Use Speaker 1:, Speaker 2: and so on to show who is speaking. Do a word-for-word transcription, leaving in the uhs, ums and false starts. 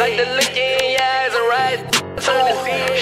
Speaker 1: like the look in your eyes and right. Trying to see